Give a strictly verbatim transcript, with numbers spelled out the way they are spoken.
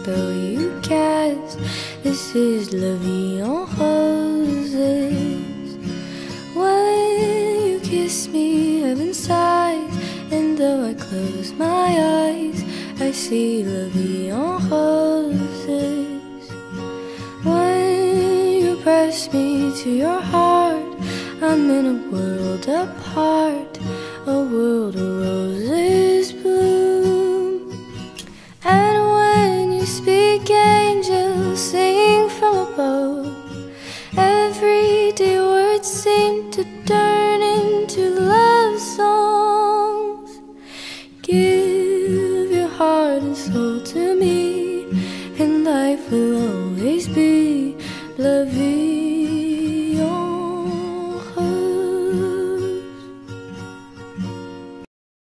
spell you cast. This is la vie en roses. When you kiss me, heaven sighs, and though I close my eyes, I see la vie en roses. When you press me to your heart, I'm in a world apart.